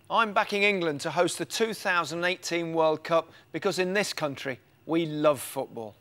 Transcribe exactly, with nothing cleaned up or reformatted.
I'm backing England to host the two thousand eighteen World Cup because in this country, we love football.